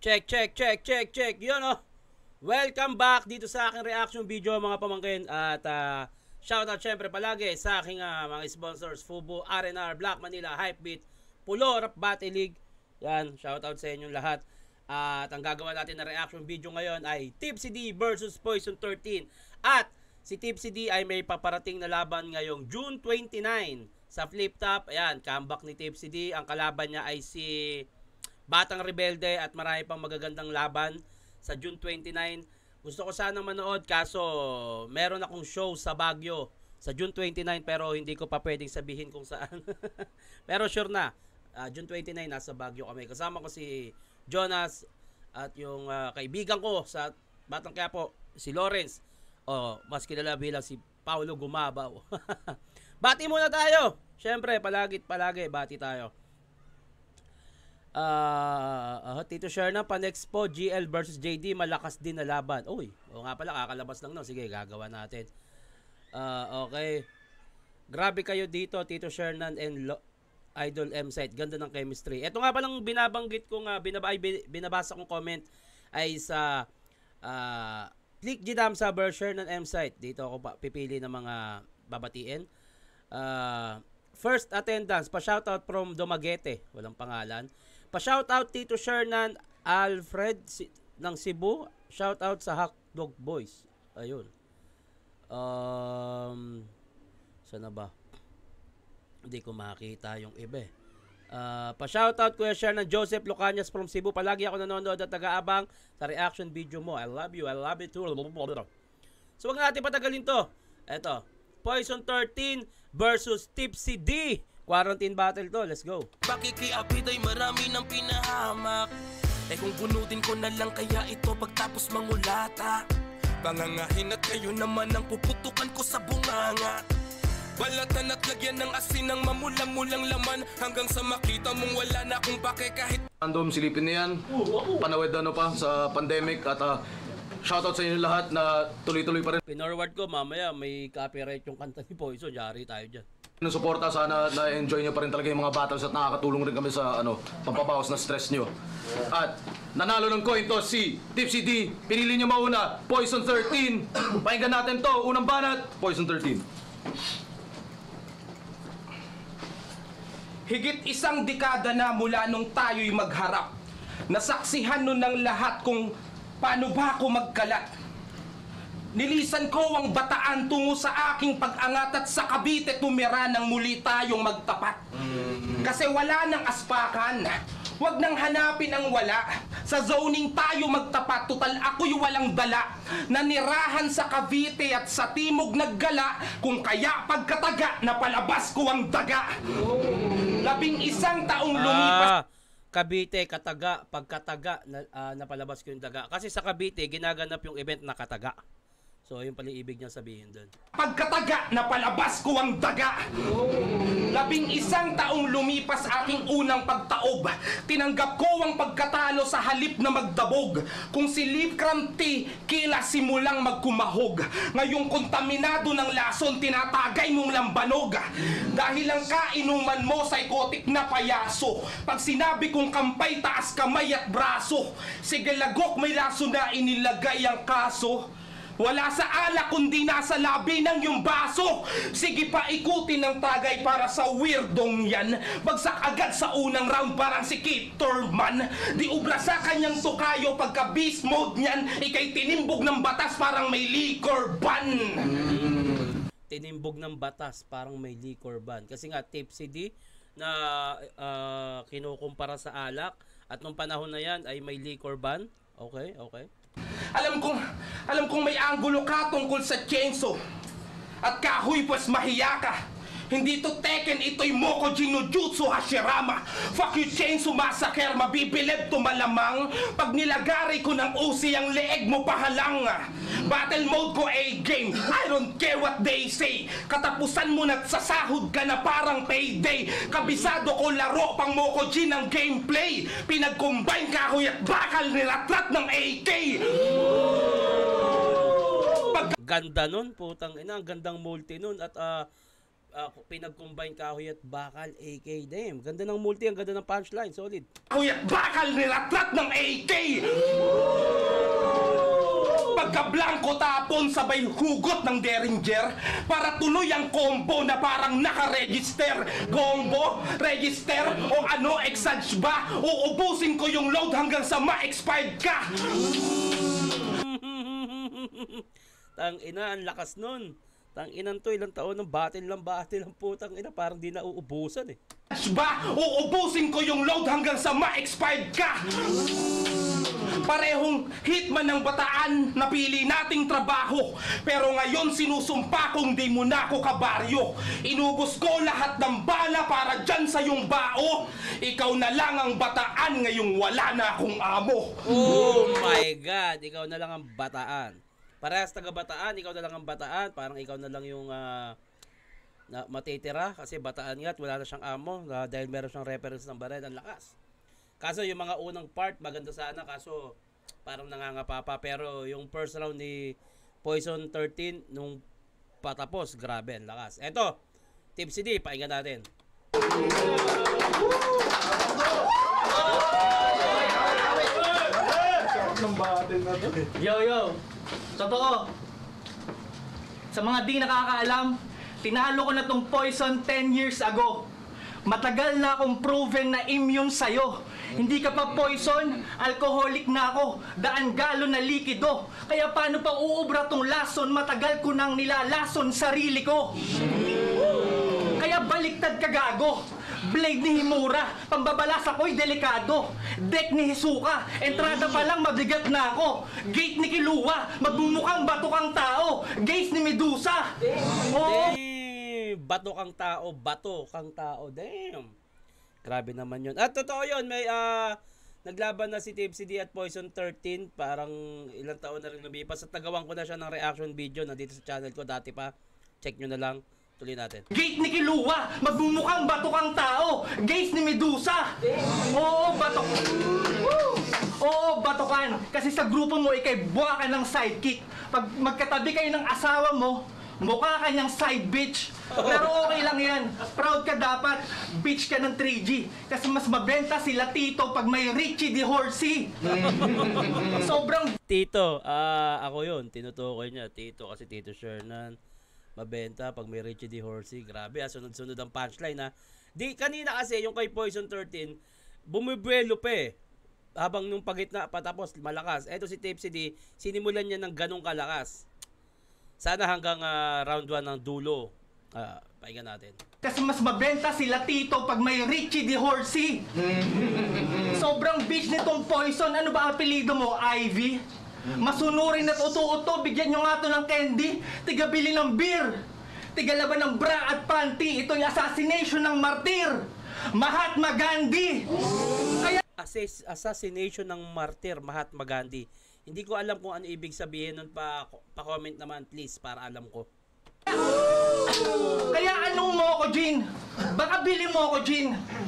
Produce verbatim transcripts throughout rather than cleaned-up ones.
Check, check, check, check, check. Yun oh. Welcome back dito sa aking reaction video mga pamangkin. At uh, shoutout syempre palagi sa aking uh, mga sponsors. Fubo, R and R, Black Manila, Hypebeat, Pulo, Rap Battle League. Yan, shoutout sa inyong lahat. Uh, at ang gagawa natin na reaction video ngayon ay Tipsy D versus Poison thirteen. At si Tipsy D ay may paparating na laban ngayong June twenty-nine sa Flip Top. Ayan, comeback ni Tipsy D. Ang kalaban niya ay si Batang Rebelde at marami pang magagandang laban sa June twenty-nine. Gusto ko sanang manood kaso meron akong show sa Baguio sa June twenty-nine pero hindi ko pa pwedeng sabihin kung saan. Pero sure na, uh, June twenty-nine nasa Baguio kami. Kasama ko si Jonas at yung uh, kaibigan ko sa Batang Quiapo, si Lawrence. O mas kilala bilang si Paulo Gumabaw. Bati muna tayo. Syempre, palagi palagi bati tayo. Uh, uh, Tito Sherna, Panexpo, G L versus J D, malakas din na laban. Uy, o nga pala, kakalabas lang no. Sige, gagawa natin. Uh, okay. Grabe kayo dito, Tito Shernan and Lo Idol M-Site. Ganda ng chemistry. Ito nga palang binabanggit kong, uh, binaba binabasa kong comment ay sa uh, Click Gdam sa Shernan M-Site. Dito ako pa, pipili ng mga babatiin. Uh, first attendance, pa-shoutout from Dumaguete. Walang pangalan. Pa-shoutout Tito Shernan Alfred si, ng Cebu. Shoutout sa Hotdog Boys. Ayun. Um, sana ba? Hindi ko makita yung iba. Uh, pa-shoutout Kuya Shernan Joseph Lucanias from Cebu. Palagi ako nanonood at taga-abang sa reaction video mo. I love you. I love you too. So wag natin patagalin to. Eto. Poison thirteen versus Tipsy D. Quarantine battle to, let's go. Pakikiapit ay marami ng pinahamak. Eh kung bunutin ko na lang kaya ito pagtapos mangulata. Pangangahin at kayo naman ang puputukan ko sa bunganga. Balatan at lagyan ng asin ng mamulang-mulang laman. Hanggang sa makita mong wala na akong pake kahit random silipin na yan. Panawid ano pa sa pandemic at uh, shoutout sa inyo lahat na tuloy-tuloy pa rin. Pinorward ko, mamaya may copyright yung kanta ni Poison. Yari tayo dyan. Ng suporta, sana na-enjoy nyo pa rin talaga yung mga battles at nakakatulong rin kami sa ano, pampabawas na stress nyo. At nanalo ng coin to si Tipsy D. Pinili nyo mauna, Poison thirteen. Pakinggan natin to, unang banat, Poison thirteen. higit isang dekada na mula nung tayo'y magharap. Nasaksihan nun ng lahat kung paano ba ako magkalat. Nilisan ko ang bataan tungo sa aking pag-angat at sa Cavite tumira nang muli tayong magtapat. Kasi wala nang aspakan. Huwag nang hanapin ang wala. Sa zoning tayo magtapat, total ako'y walang dala. Nanirahan sa Cavite at sa timog naggala, kung kaya pagkataga, napalabas ko ang daga. Labing isang taong lumipas. Ah, Cavite, Kataga, pagkataga, na, uh, napalabas ko yung daga. Kasi sa Cavite, ginaganap yung event na Kataga. So, yun pala ibig niya sabihin doon. Pagkataga, napalabas ko ang daga. Labing isang taong lumipas aking unang pagtaob. Tinanggap ko ang pagkatalo sa halip na magdabog. Kung si Lip Kranti, kila simulang magkumahog. Ngayong kontaminado ng lason, tinatagay mong lambanog. Dahil ang kainuman mo, psychotic na payaso. Pag sinabi kong kampay, taas kamay at braso. Sige lagok, may laso na inilagay ang kaso. Wala sa alak kundi nasa labi ng yung baso. Sige pa ikutin ng tagay para sa weirdong yan. Bagsak agad sa unang round parang si Kit Thurman. Di ubra sa kanyang tukayo pagka beast mode niyan. Ika'y tinimbog ng batas parang may liquor ban. Mm. Tinimbog ng batas parang may liquor ban. Kasi nga Tipsy D na uh, kinukumpara sa alak. At nung panahon na yan ay may liquor ban. Okay, okay. Alam kong, alam kong may anggulo ka tungkol sa chainsaw. At kahoy pues mahiya ka. Hindi to Tekken, ito'y Mokoji no Jutsu Hashirama. Fuck you Chainsaw Massacre, mabibilib to malamang. Pag nilagari ko ng usi ang leeg mo pahalang. Battle mode ko A-game, I don't care what they say. Katapusan mo na't sasahod ka na parang payday. Kabisado ko laro pang Mokoji ng gameplay. Pinag-combine kahoy at bakal nilatrat ng A K. Pag Ganda nun, putang ina, ang gandang multi nun. At uh, uh, pinag-combine kahoy at bakal, A K. Damn, ganda ng multi, ang ganda ng punchline, solid. Kahoy at bakal nilatrat ng A K. blanco tapon sabay hugot ng Derringer para tuloy ang combo na parang naka-register. Combo, register, o ano, exage ba? Uubusin ko yung load hanggang sa ma-expired ka. Tang ina, ang lakas nun. Tang inan to, ilang taon ng batil lang batil ang putang ina, parang di na uubusan eh. Ba? Uubusin ko yung load hanggang sa ma-expired ka. Parehong hitman ng bataan, napili nating trabaho. Pero ngayon sinusumpa kong di mo na ako kabaryo. Inubos ko lahat ng bala para dyan sa yung bao. Ikaw na lang ang bataan, ngayong wala na akong amo. Oh my God, ikaw na lang ang bataan. Parehas taga bataan, ikaw na lang ang bataan. Parang ikaw na lang yung uh, na matitira kasi bataan nga at wala na siyang amo uh, dahil meron siyang reference ng baril, ang lakas. Kaso yung mga unang part maganda sana, kaso parang nangangapa pa. Pero yung first round ni Poison thirteen nung patapos, grabe ang lakas. Eto, Tipsy D, pakinggan natin. Yo, yo. Totoo. Sa mga di nakakaalam, tinalo ko na tong Poison ten years ago. Matagal na akong proven na immune sa'yo. Hindi ka pa poison, alcoholic na ako, daan galon na likido. Kaya paano pa uubra tong lason, matagal ko nang nilalason sarili ko. Kaya baliktad ka gago. Blade ni Himura, pambabalas ako'y delikado. Deck ni Hisoka, entrada pa lang mabigat na ako. Gate ni Killua, magmumukhang bato kang tao. Gaze ni Medusa. Oo. Damn, bato kang tao, bato kang tao. Damn. Grabe naman yun. At totoo yun, may uh, naglaban na si Tipsy D at Poison thirteen. Parang ilang taon na rin lumipas. At nagawan ko na siya ng reaction video nandito sa channel ko dati pa. Check nyo na lang. Tuloy natin. Gate ni Killua, magmumukhang bato kang tao. Gaze ni Medusa. Oo, bato. Oo, batokan. Kasi sa grupo mo, ikay buha ka ng sidekick. Pag magkatabi kayo ng asawa mo, mukha ka niyang side bitch. Pero okay lang yan. Proud ka dapat. Bitch ka ng three G. Kasi mas mabenta sila Tito pag may Richie Di Horsey. Sobrang Tito, ah ako yun. Tinutukoy niya. Tito kasi Tito Shernan. Mabenta pag may Richie Di Horsey. Grabe ah, sunod-sunod ang punchline ha. Di, kanina kasi yung kay Poison thirteen, bumibuelo pa eh. Habang nung pagitna patapos malakas. Eto si Tipsy D, sinimulan niya ng ganong kalakas. Sana hanggang uh, round one ng dulo. Uh, pahinga natin. kasi mas mabenta sila Tito pag may Richie Di Horsey. Sobrang bitch nitong Poison. Ano ba ang apelido mo? Ivy? Masunurin at uto-uto, bigyan nyo nga to ng candy. Tigabili ng beer. Tigalaban ng bra at panty. Ito'y assassination ng martir. Mahatma Gandhi. Kaya Assass- assassination ng martyr Mahatma Gandhi. Hindi ko alam kung ano ibig sabihin nun, pa, pa-comment naman please para alam ko. Kaya anong mo ako, Jean? Baka bili mo ako, Jean.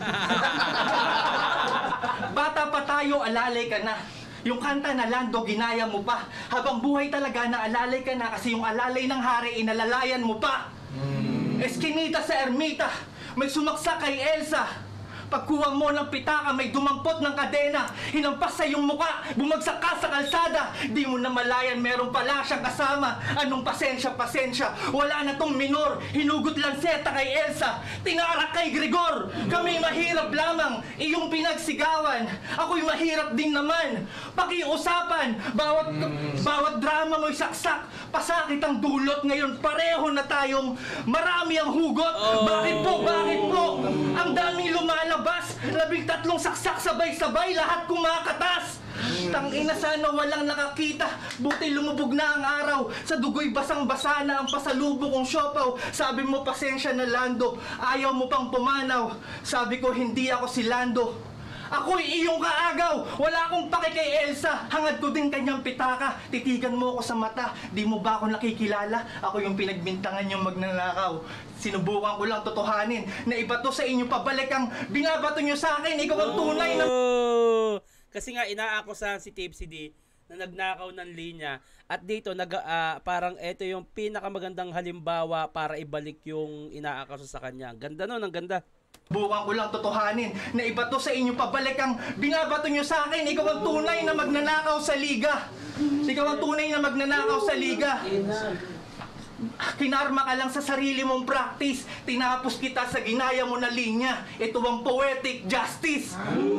Bata pa tayo, alalay ka na. Yung kanta na Lando, ginaya mo pa. Habang buhay talaga, naalalay ka na kasi yung alalay ng hari, inalalayan mo pa. Eskinita sa ermita, may sumaksa kay Elsa. Pagkuha mo ng pitaka, may dumampot ng kadena. Hinampas sa iyong muka, bumagsak ka sa kalsada. Di mo na malayan, meron pala siyang kasama. Anong pasensya, pasensya, wala na tong minor. Hinugot lang seta kay Elsa, tinarak kay Gregor. Kami mahirap lamang, iyong pinagsigawan. Ako'y mahirap din naman. Pakiusapan, bawat, bawat drama mo'y saksak. Pasakit ang dulot, ngayon pareho na tayong marami ang hugot. Oh. Bakit po, bakit po? Ang daming lumalabas, labing tatlong saksak sabay-sabay, lahat kumakatas. Tangina, sana walang nakakita. Buti lumubog na ang araw. Sa dugo'y basang-basa na ang pasalubong kong siopaw. Sabi mo pasensya na Lando, ayaw mo pang pumanaw. Sabi ko hindi ako si Lando, ako'y iyong kaagaw. Wala akong pake kay Elsa. Hangad ko din kanyang pitaka. Titigan mo ako sa mata. Di mo ba ako nakikilala? Ako yung pinagbintangan niyong magnanakaw. Sinubukan ko lang totohanin na iba to sa inyo pabalik ang binabato niyo sa akin. Ikaw ang tunay na... Oh! Kasi nga inaakusahan si Tipsy D na nagnakaw ng linya. At dito nag, ah, parang ito yung pinakamagandang halimbawa para ibalik yung inaakusa sa kanya. Ang ganda nun, ang ganda. Bukan ko lang totohanin na iba to sa inyo pabalik ang binabato nyo sa akin. Ikaw ang tunay na magnanakaw sa liga. Ikaw ang tunay na magnanakaw sa liga. Kinarma ka lang sa sarili mong practice. Tinapos kita sa ginaya mo na linya. Ito ang poetic justice.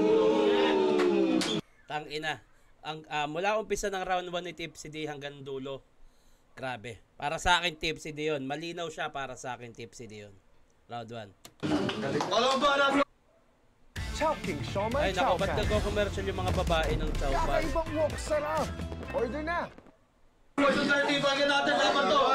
Tangina. Ang uh, mula umpisa ng round one ni Tipsy D hanggang dulo. Grabe. Para sa akin Tipsy D yun. Malinaw siya para sa akin Tipsy D yun. Round one. Alam ba na? Chowking, Shomai Ay nako, ba't Chowkan. nagko-commercial yung mga babae ng Chowpan? Kakaibang wok, sarap. Order na. Poison thirteen, bagay natin laban to.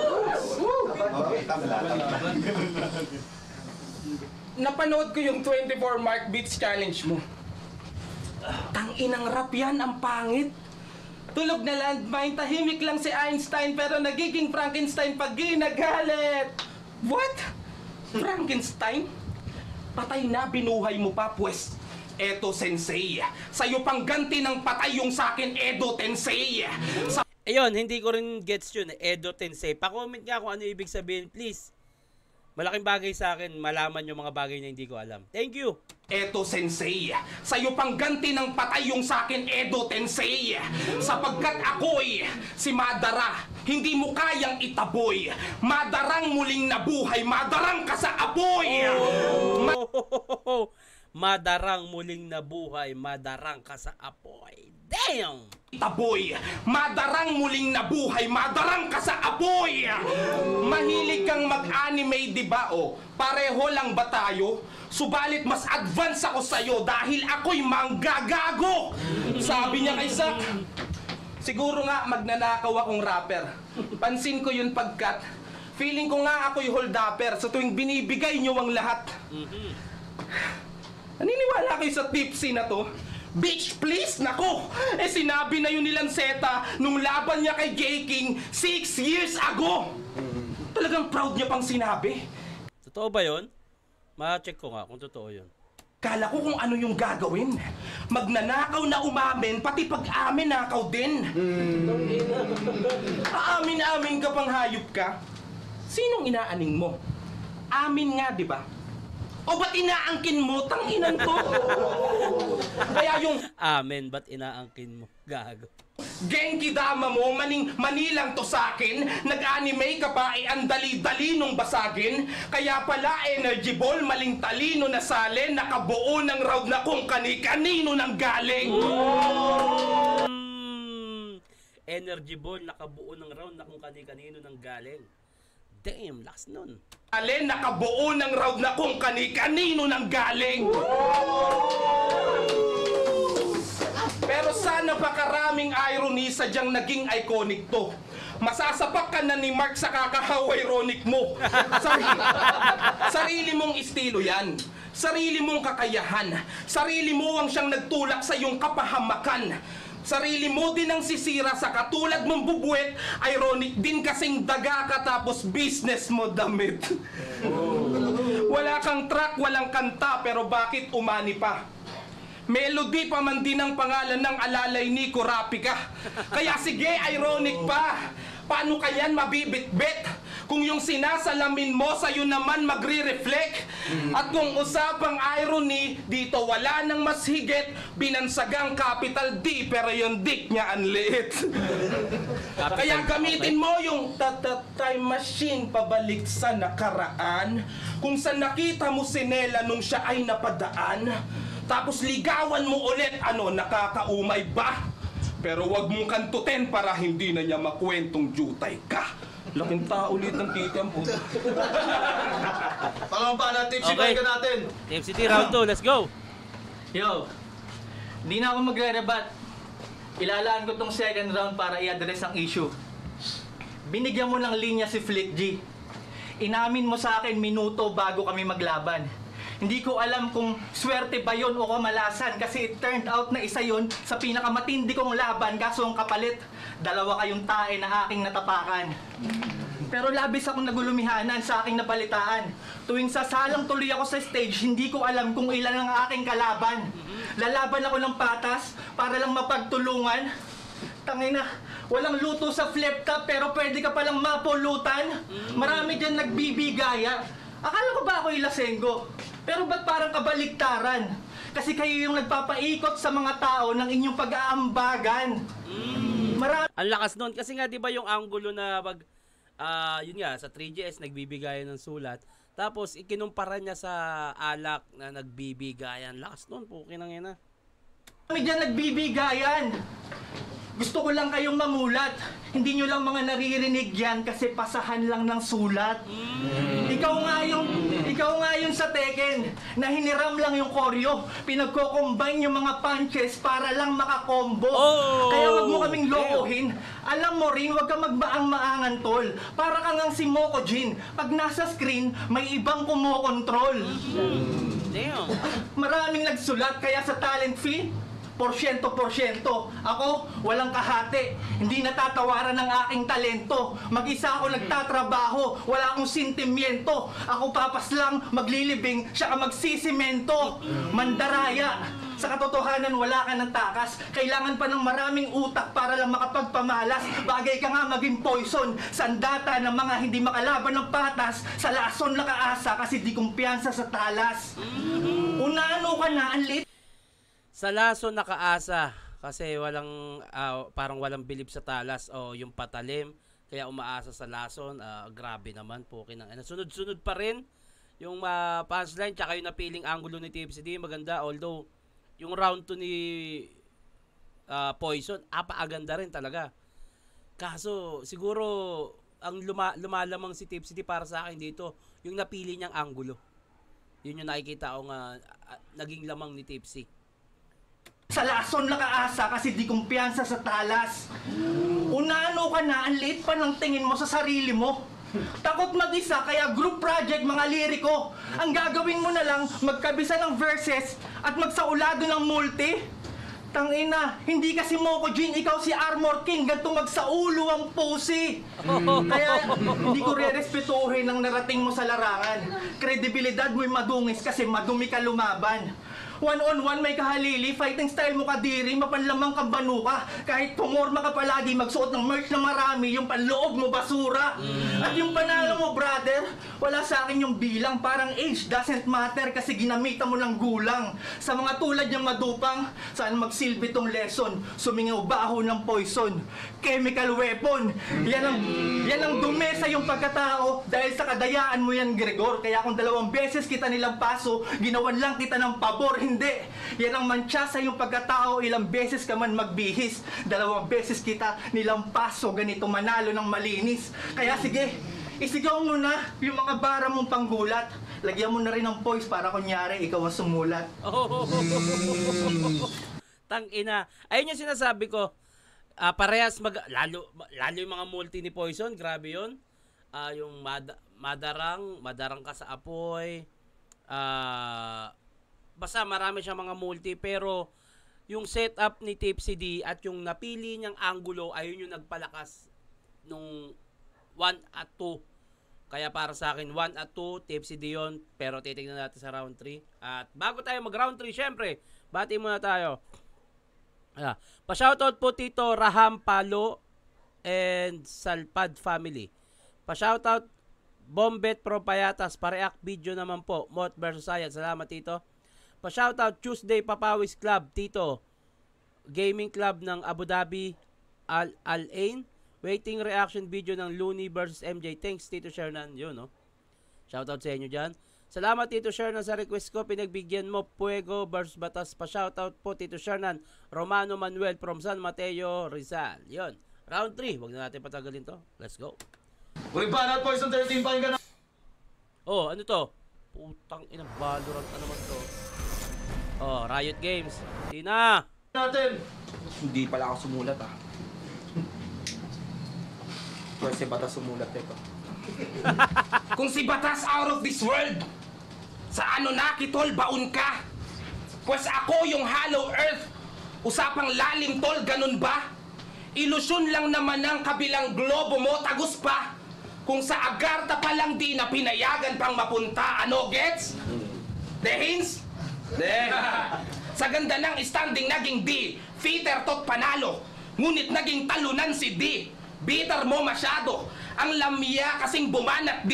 Napanood ko yung twenty-four Mark Beats Challenge mo. Tanginang rap yan, ang pangit. Tulog na landmine, tahimik lang si Einstein pero nagiging Frankenstein pag ginagalit. What? Frankenstein? Patay na, binuhay mo pa, pues. Eto, Sensei. Sa'yo pang ganti ng patay yung sa'kin, Edo Tensei. Sa Ayun, hindi ko rin gets yun. Edo Tensei. Pa-comment nga kung ano ibig sabihin, please. Malaking bagay sa akin, malaman yung mga bagay na hindi ko alam. Thank you. Eto, Sensei. Sa'yo pang ganti ng patay yung sa'kin, Edo Tensei. Sapagkat ako'y si Madara. Hindi mo kayang itaboy. Madarang muling nabuhay. Madarang ka sa apoy. Ma- Oh, madarang muling nabuhay, madarang ka sa apoy. Damn! Taboy, madarang muling nabuhay, madarang ka sa apoy! Mahilig kang mag-anime, di ba o? Pareho lang ba tayo? Subalit mas advance ako sa'yo dahil ako'y manggagago! Sabi niya kay Zack, siguro nga magnanakaw akong rapper. Pansin ko yun pagkat feeling ko nga ako'y hold-upper sa tuwing binibigay niyo ang lahat. Naniniwala kayo sa tipsy na to? Bitch, please! Nako! Eh sinabi na yun nilang Zeta nung laban niya kay J. King six years ago! Talagang proud niya pang sinabi. Totoo ba yun? Ma-check ko nga kung totoo yun. Kala ko kung ano yung gagawin. Magnanakaw na umamin, pati pag-amin nakaw din. Aamin-amin ka pang hayop ka? Sinong inaaning mo? Amin nga, di ba? O ba't inaangkin mo? Tanginan ko! Kaya yung Amen, ba't inaangkin mo? Gago. Genki Dama mo, maning manilang to sa'kin. Nag-anime ka pa, eh ang dali-dali nung basagin. Kaya pala energy ball, maling talino na salin. Nakabuo ng round na kung kani-kanino nang galing. Mm, energy ball, nakabuo ng round na kung kani-kanino nang galing. Damn, last nun. Alin, nakabuo ng round na kung kani-kanino nang galing. Pero sana pa karaming irony sadyang naging iconic to. Masasapak ka na ni Mark sa kakahaw-ironic mo. Sarili, sarili mong estilo yan. Sarili mong kakayahan. Sarili mo ang siyang nagtulak sa iyong kapahamakan. Sarili mo din ang sisira sa katulad mong bubuwet. Ironic din kasing daga ka tapos business mo damit. Wala kang track, walang kanta, pero bakit umani pa? Melody pa man din ang pangalan ng alalay ni Kurapika. Kaya sige, ironic pa. Paano kayan mabibitbit? Kung yung sinasalamin mo sa'yo naman magre-reflect. At kung usapang irony, dito wala nang mas higit. Binansagang capital D, pero yung dick niya ang liit. Kaya gamitin mo yung tata-time machine pabalik sa nakaraan. Kung saan nakita mo si Nela nung siya ay napadaan. Tapos ligawan mo ulit, ano, nakakaumay ba? Pero wag mong kantutin para hindi na niya makwentong jutay ka. Laking tao ulit ng tita mo. Alam ba na tipsy Okay. okay. natin? Team City round two, let's go. Yo, di na ako magre-rebat. Ilalaan ko tong second round para i-address ang issue. Binigyan mo ng linya si Flick G. Inamin mo sa akin minuto bago kami maglaban. Hindi ko alam kung swerte ba yun o kamalasan kasi it turned out na isa yun sa pinakamatindi kong laban kaso ang kapalit, dalawa kayong tae na aking natapakan. Pero labis akong nagulumihanan sa aking napalitaan. Tuwing sasalang tuloy ako sa stage, hindi ko alam kung ilan ang aking kalaban. Lalaban ako ng patas para lang mapagtulungan. Tangina, walang luto sa flip top pero pwede ka palang mapulutan. Marami dyan nagbibigaya. Akala ko ba ako'y lasenggo? Pero ba't parang kabaliktaran? Kasi kayo yung nagpapaikot sa mga tao ng inyong pag-aambagan. Marami Ang lakas nun. Kasi nga, di ba yung angulo na pag, ah, yun nga, sa three G S, nagbibigayan ng sulat. Tapos, ikinumpara niya sa alak na nagbibigayan. Lakas nun, pukin ang ina. dyan nagbibigayan. Gusto ko lang kayong mamulat. Hindi nyo lang mga naririnig yan kasi pasahan lang ng sulat. Ikaw nga yung, ikaw nga yung sa Tekken na hiniram lang yung koryo. Pinagko-combine yung mga punches para lang makakombo. Oh! Kaya wag mo kaming lokohin. Alam mo rin, wag ka magbaang-maangan, tol. Para kang ang si Mokojin. Pag nasa screen, may ibang kumokontrol. Damn. Maraming nagsulat kaya sa talent fee, porsyento-porsyento. Ako, walang kahati. Hindi natatawaran ng aking talento. Mag-isa ako nagtatrabaho. Wala akong sentimiento. Ako papas lang, maglilibing, siya ka magsisimento. Mandaraya. Sa katotohanan, wala ka ng takas. Kailangan pa ng maraming utak para lang makapagpamalas. Bagay ka nga maging poison. Sandata ng mga hindi makalaban ng patas. Sa lason nakaasa kasi di kumpiyansa sa talas. Unano ka na, ang lit. Sa laso nakaasa kasi walang ah, parang walang bilib sa talas o yung patalim kaya umaasa sa lason. Ah, grabe naman po kinang. Sunod-sunod pa rin yung uh, punchline tsaka yung napiling angulo ni T F C D maganda, although yung round two ni ah, Poison apakaganda rin talaga. Kaso siguro ang luma, lumalamang si T F C D para sa akin dito yung napili niyang angulo. Yun yung nakikita ko nga ah, naging lamang ni T F C. Sa lason nakaasa kasi di kumpiyansa sa talas. Unano ka na, ang liit pa ng tingin mo sa sarili mo. Takot mag-isa kaya group project mga liriko. Ang gagawin mo na lang, magkabisa ng verses at magsaulado ng multi. Tangina, hindi kasi Mokojin, ikaw si Armor King, ganito magsaulo ang pusi. Kaya hindi ko re-respetuhin ang narating mo sa larangan. Kredibilidad mo'y madungis kasi madumi ka lumaban. One on one may kahalili, fighting style mo kadiri, mapanlamang kang banuka. Kahit pumorma ka palagi, magsuot ng merch na marami, yung panloob mo basura. At yung panalo mo, brother, wala sa akin yung bilang, parang age doesn't matter kasi ginamitan mo ng gulang. Sa mga tulad niyang madupang, saan magsilbi tong lesson? Sumingaw baho ng poison, chemical weapon. Yan ang, yan ang dumi sa yung pagkatao dahil sa kadayaan mo yan, Gregor. Kaya kung dalawang beses kita nilang paso, ginawan lang kita ng pabor. Hindi. Yan ang mantsa sa iyong pagkatao. Ilang beses ka man magbihis. Dalawang beses kita nilang paso. Ganito manalo ng malinis. Kaya sige, isigaw mo na yung mga bara mong panggulat. Lagyan mo na rin ng voice para kunyari ikaw ang sumulat. Oh. Tang ina. Ayun yung sinasabi ko. Ah, parehas mag lalo lalo yung mga multi ni Poison, grabe 'yon. Ah, yung mad madarang, madarang ka sa apoy. Ah, basta marami siyang mga multi pero yung setup ni T F C D at yung napili niyang angulo ayun yung nagpalakas nung one at two. Kaya para sa akin one at two T F C D yun, pero titignan natin sa round three. At bago tayo mag round three, syempre bati muna tayo. Ah, pa-shoutout po Tito Raham Palo and Salpad family. Pa-shoutout Bombet Pro Payatas, pa-react video naman po Mot versus Ayat. Salamat Tito. Pa-shoutout Tuesday Papawis Club, Tito. Gaming Club ng Abu Dhabi, Al Al-Ain. Waiting reaction video ng Looney versus M J. Thanks, Tito Shernan. Yun, no? Shoutout sa inyo dyan. Salamat, Tito Shernan, sa request ko. Pinagbigyan mo Puego versus Batas. Pa-shoutout po, Tito Shernan. Romano Manuel from San Mateo, Rizal. Yun. Round three. Huwag na natin patagalin to. Let's go. Kuriban at Poison thirteen, pakinggan na. Oh, ano to? Putang ina, Valorant na naman to. Oh, Riot Games. Tina! Natin. Hindi pala ako sumulat ah. Kasi Batas sumulat ito. Kung si Batas out of this world, sa Anunnaki tol, baon ka. Pues ako yung Hollow Earth. Usapang lalim tol, ganun ba? Ilusyon lang naman ng kabilang globo mo, tagus pa. Kung sa Agartha pa lang di na pinayagan pang mapunta, ano gets? The hints? De. Sa ganda ng standing naging D, fitter tot panalo. Ngunit naging talunan si D. Bitter mo masyado. Ang lamya kasing bumanat di.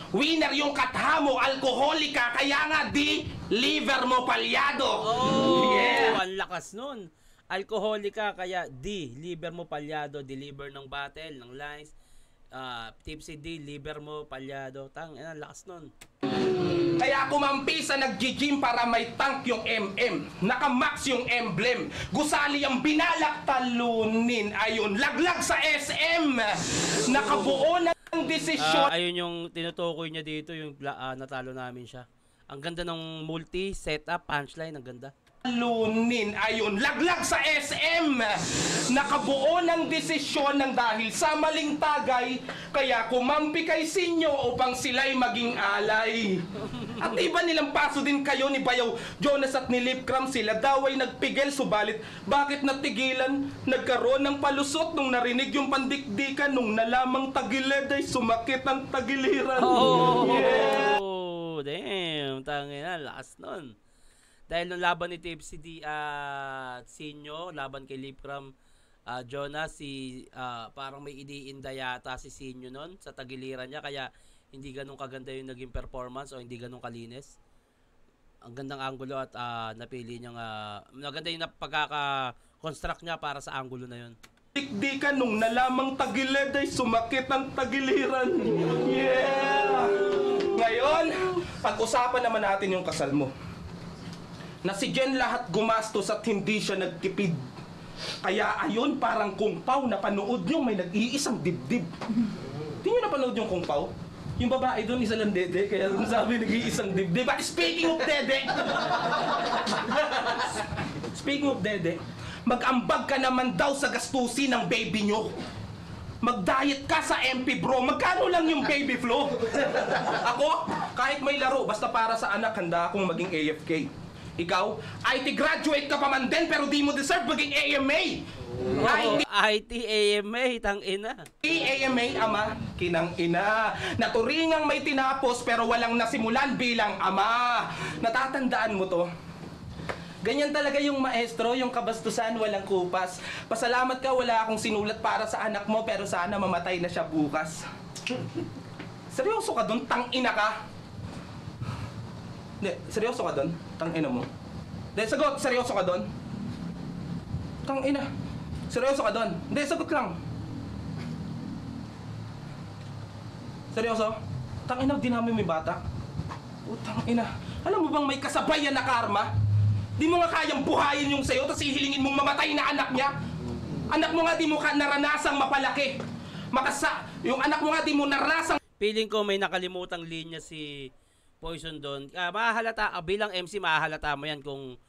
Winner yung katha mo, alkoholika, kaya nga di liver mo palyado. Oh, Yeah. ang lakas nun. Alkoholika, kaya D, liver mo palyado, deliver ng battle, ng lines. Ah, tipsy D, liver mo palyado. Tang, yan, ang lakas nun. Kaya kumampi sa nag-gym para may tank yung M M. Naka-max yung emblem. Gusali ang binalak talunin. Ayun, laglag sa S M. Nakabuo ng desisyon. Ah, ayun yung tinutukoy niya dito, yung ah, natalo namin siya. Ang ganda ng multi, setup, punchline, ang ganda. Lunin, ayun, laglag sa S M. Nakabuo ng desisyon ng dahil sa maling tagay, kaya kumampi kay Sinyo upang sila'y maging alay. At iba nilang paso din kayo ni Bayaw, Jonas at ni Lipcram, sila daw ay nagpigil, subalit bakit natigilan? Nagkaroon ng palusot nung narinig yung pandikdikan, nung nalamang tagilid ay sumakit ang tagiliran. Oh, Yeah. damn, tangin na, lakas nun. Dahil nung laban ni Tipsy D at Sinyo, laban kay Lipcram, uh, Jonas, si, ah, parang may iniinda yata si Sinyo nun sa tagiliran niya, kaya hindi ganun kaganda yung naging performance o hindi ganun kalinis. Ang gandang angulo at ah, napili niyang, uh, maganda yung pagkaka-construct niya para sa angulo na yun. Dikdikan nung nalamang tagilid ay sumakit ang tagiliran. Yeah! Ngayon, pag-usapan naman natin yung kasal mo. Na si Jen lahat gumastos at hindi siya nagtipid. Kaya ayun, parang Kung Pao, napanood nyo may nag-iisang dibdib. Hindi nyo napanood yung Kung Pao? Yung babae doon, isa lang dede, kaya sabi nag-iisang dibdib. But speaking of dede, speaking of dede, mag-ambag ka naman daw sa gastusin ng baby nyo. Mag-diet ka sa M P bro, magkano lang yung baby flow? Ako, kahit may laro, basta para sa anak, handa akong maging A F K. Ikaw, I T graduate ka pa man din, pero di mo deserve maging A M A. Oh, I T A M A, tang ina. A M A, ama, kinang ina. Naturingang may tinapos pero walang nasimulan bilang ama. Natatandaan mo to? Ganyan talaga yung maestro, yung kabastusan, walang kupas. Pasalamat ka, wala akong sinulat para sa anak mo, pero sana mamatay na siya bukas. Seryoso ka doon? Tang-ina ka? Hindi, seryoso ka doon? Tang-ina mo? Hindi, sagot, seryoso ka doon? Tang-ina. Seryoso ka doon? Hindi, sagot lang. Seryoso? Tang-ina, di namin may bata. O, tang-ina. Alam mo bang may kasabay yan na karma? Di mo nga kayang buhayin yung sayo, tapos ihilingin mong mamatay na anak niya. Anak mo nga di mo ka naranasang mapalaki. Makasa, yung anak mo nga di mo naranasang... Feeling ko may nakalimutang linya si Poison doon. Ah, mahahalata, ah, bilang M C, mahahalata mo yan kung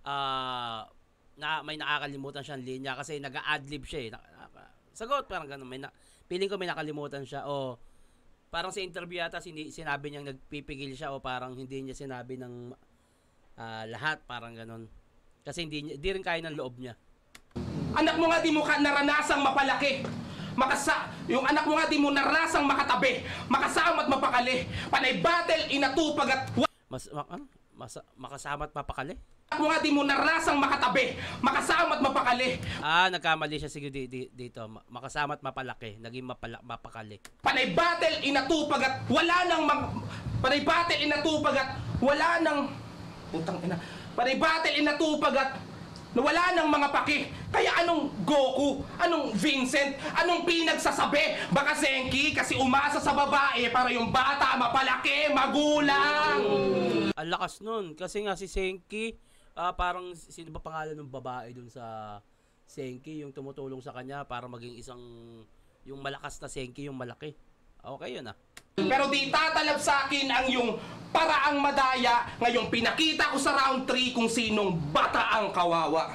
ah, na, may nakakalimutan siyang linya kasi nag-a-adlib siya eh. Na, na, sagot, parang ganun. May na, feeling ko may nakalimutan siya o parang sa interview yata sin, sinabi niyang nagpipigil siya o parang hindi niya sinabi ng uh, lahat, parang ganun. Kasi hindi, hindi rin kaya ng loob niya. Anak mo nga di mo ka naranasang mapalaki. Makasa, yung anak mo nga di mo naranasang makatabi. Makasama at mapakali. Panay battle, inatupag at... Mas, ma, ano? Mas, makasama at mapakali? Anak mo nga di mo naranasang makatabi. Makasama at mapakali. Ah, nagkamali siya siguro di, di, dito. Makasama at mapalaki. Naging mapala, mapakali. Panay battle, inatupag at wala nang... Mag, panay battle, inatupag at wala nang... Putang ina. Panay battle, inatupag at na wala nang mga paki. Kaya anong Goku? Anong Vincent? Anong pinagsasabi? Baka Senki kasi umasa sa babae para yung bata mapalaki, magulang. Ang lakas nun. Kasi nga si Senki, ah, parang sino ba pangalan ng babae dun sa Senki, yung tumutulong sa kanya para maging isang, yung malakas na Senki, yung malaki. Okay yun ah. Pero di tatalab sa akin ang yung paraang madaya ngayong pinakita ko sa round three kung sinong bata ang kawawa.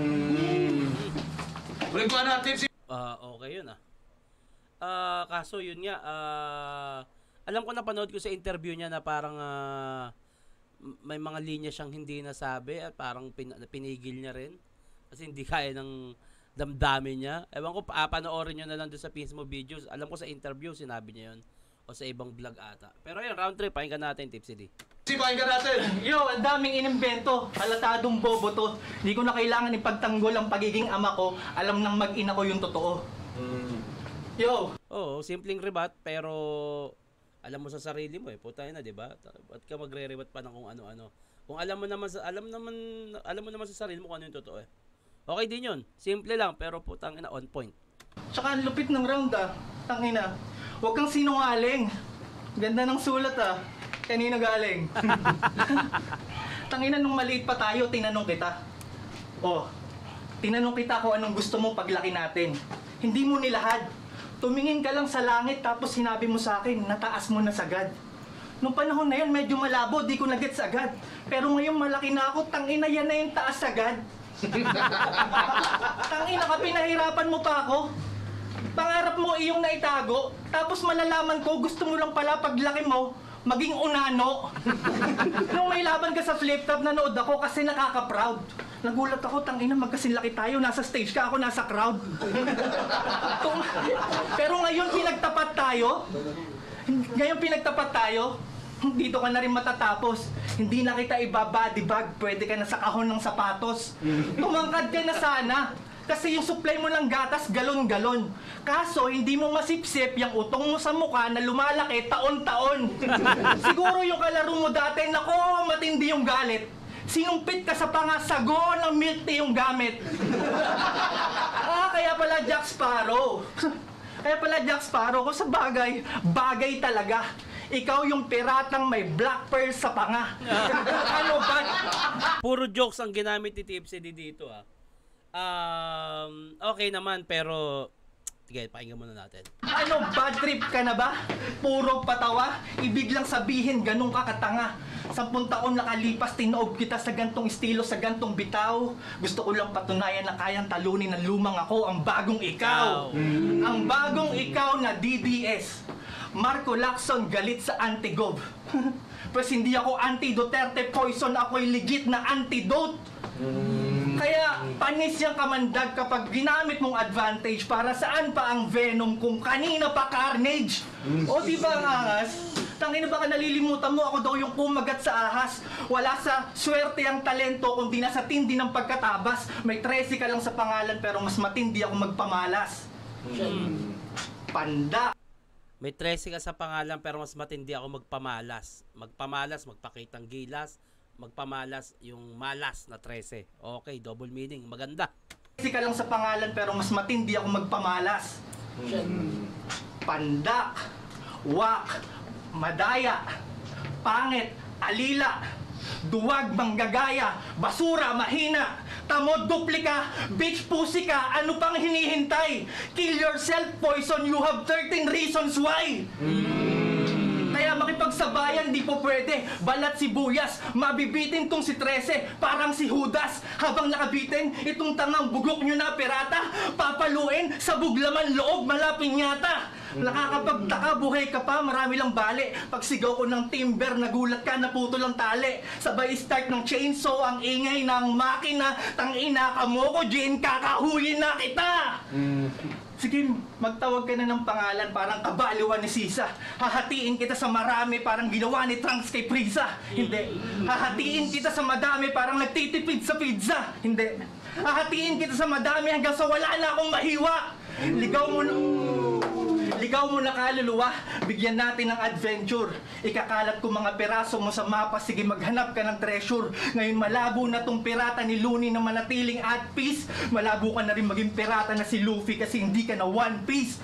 Mm. Ulit ba natin si... Ah, okay yun ah. Ah, kaso yun nga, ah, alam ko napanood ko sa interview niya na parang ah, may mga linya siyang hindi nasabi at parang pin, pinigil niya rin. Kasi hindi kaya ng damdamin niya. Ewan ko, pa, panoorin nyo na lang doon sa mismo videos. Alam ko sa interview, sinabi niya yun. O sa ibang vlog ata. Pero yun, round three, pakinggan natin, Tipsy D. Si pakinggan natin. Yo, ang daming inimbento. Halatadong bobo to. Di ko na kailangan ipagtanggol ang pagiging ama ko. Alam nang mag-ina ko yung totoo. Mm. Yo, Oo, simpleng rebat, pero Alam mo sa sarili mo eh, putay na, 'di ba? Ba't ka magre-rebut pa ng kung ano-ano? Kung alam mo naman sa alam naman alam mo naman sa sarili mo kung ano yung totoo eh. Okay din 'yun. Simple lang pero putang ina on point. Tsaka ang lupit ng round ah. Tangina. Huwag kang sinungaling. Ganda ng sulat ah. Kanino galing? Tangina, nung maliit pa tayo, tinanong kita. Oh, tinanong kita kung anong gusto mo paglaki natin. Hindi mo nilahad. Tumingin ka lang sa langit tapos sinabi mo sa akin, nataas mo na sagad. Nung panahon na yun, medyo malabo, di ko nagets agad. Pero ngayon malaki na ako, tangina yan na yung taas agad. Tangina ka, pinahirapan mo pa ako. Pangarap mo iyong naitago, tapos malalaman ko gusto mo lang pala paglaki mo, maging unano. Nung may laban ka sa flip top, nanood ako kasi nakaka-proud. Nagulat ako, tangina, magkasinlaki tayo, nasa stage ka, ako nasa crowd. Tung- Pero ngayon pinagtapat tayo, ngayon pinagtapat tayo, dito ka na rin matatapos. Hindi na kita ibabody bag, pwede ka na sa kahon ng sapatos. Tumangkad ka na sana. Kasi yung supply mo ng gatas, galon-galon. Kaso, hindi mo masipsip yung utong mo sa mukha na lumalaki taon-taon. Siguro yung kalaro mo dati, nako, matindi yung galit. Sinumpit ka sa pangasago ng milk tea yung gamit. Ah, kaya pala Jack Sparrow. Kaya pala Jack Sparrow, kung sa bagay, bagay talaga. Ikaw yung piratang may black pearl sa panga. Ano ba? Puro jokes ang ginamit ni Tipsy D dito ah. Um, okay naman pero sige, pakinggan muna natin. Ano, bad trip ka na ba? Puro patawa? Ibig lang sabihin, ganun ka katanga. Sampung taon nakalipas, tinaob kita sa gantong estilo, sa gantong bitaw. Gusto ko lang patunayan na kayang talunin ng lumang ako, ang bagong ikaw. Ang bagong ikaw na D D S. Marco Lacson galit sa anti-gov. Pues hindi ako anti-Duterte poison, ako'y legit na antidote. Kaya panis yung kamandag kapag ginamit mong advantage. Para saan pa ang venom kung kanina pa carnage? O di ba ang angas? Tangina, baka nalilimutan mo ako daw yung kumagat sa ahas. Wala sa swerte ang talento kundi nasa tindi ng pagkatabas. May tresi ka lang sa pangalan pero mas matindi ako magpamalas. Panda. May trese ka sa pangalan pero mas matindi ako magpamalas. Magpamalas, magpakitang gilas, magpamalas yung malas na trese. Okay, double meaning, maganda. Tresi ka lang sa pangalan pero mas matindi ako magpamalas. Panda. Wak. Madaya. Pangit. Alila. Duwag, manggagaya. Basura, mahina. Tamod, duplika, bitch pussy ka, ano pang hinihintay? Kill yourself, poison, you have thirteen reasons why. Mm. Kaya makipagsabayan, di po pwede. Balat sibuyas, mabibitin tong si Trece, parang si Judas. Habang nakabitin, itong tangang bugok nyo na pirata, papaluin, sa buglaman loob, malapin yata. Nakakapagtaka, buhay ka pa, marami lang bali. Pagsigaw ko ng timber, nagulat ka, naputo lang tali. Sabay start ng chainsaw, ang ingay ng makina. Tangina ka mo ko, Jane, kakahuyin na kita! Mm. Sige, magtawag ka na ng pangalan, parang kabaliwan ni Sisa. Hahatiin kita sa marami, parang ginawa ni Trunks kay Frieza. Hindi. Hahatiin kita sa madami, parang nagtitipid sa pizza. Hindi. Hahatiin kita sa madami hanggang sa wala na akong mahiwa. Ligaw mo na... Ligaw mo na kaluluwa, bigyan natin ng adventure. Ikakalat ko mga peraso mo sa mapa, sige maghanap ka ng treasure. Ngayon malabo na tong pirata ni Looney na manatiling at peace. Malabo ka na rin maging pirata na si Luffy kasi hindi ka na One Piece.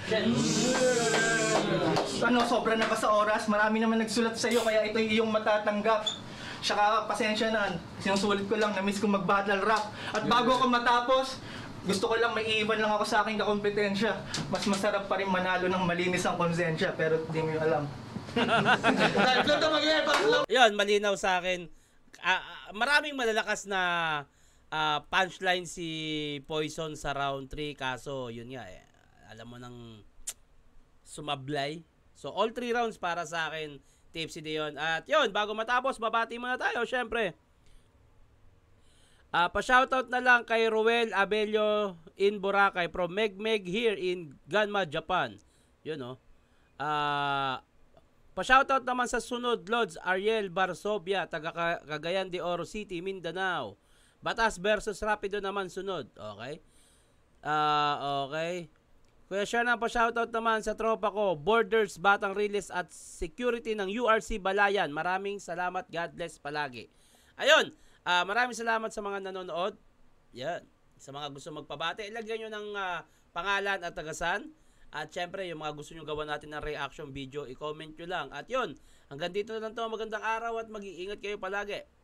Ano, sobra na ba sa oras? Marami naman nagsulat sa iyo kaya ito yung iyong matatanggap. Saka pasensya na, sinusulit ko lang, na-miss ko mag-battle rap. At bago ako matapos, gusto ko lang may iiwan lang ako sa aking kakompetensya. Mas masarap pa rin manalo ng malinis ang konsensya, pero hindi mo yung alam. Yun, malinaw sa akin. Ah, ah, maraming malalakas na ah, punchline si Poison sa round three. Kaso, yun nga eh. Alam mo nang sumablay. So, all three rounds para sa akin. Tipsy D yun. At yun, bago matapos, babati muna tayo, syempre. Uh, pa-shoutout na lang kay Ruel Abelio in Boracay from Megmeg here in Ganma, Japan. Yun oh. Uh, pa-shoutout naman sa sunod Lods Ariel Barsobia, taga Cagayan de Oro City, Mindanao. Batas versus Rapido naman sunod. Okay? Uh, okay. Kuya Shernan, pa-shoutout naman sa tropa ko, Borders, Batang Riles at Security ng U R C Balayan. Maraming salamat. God bless palagi. Ayun, ah, maraming salamat sa mga nanonood. Yan. Sa mga gusto magpabati, ilagyan nyo ng ah, pangalan at tagasan. At syempre, yung mga gusto nyo gawa natin ng reaction video, i-comment nyo lang. At yun, hanggang dito na lang to. Magandang araw at mag-iingat kayo palagi.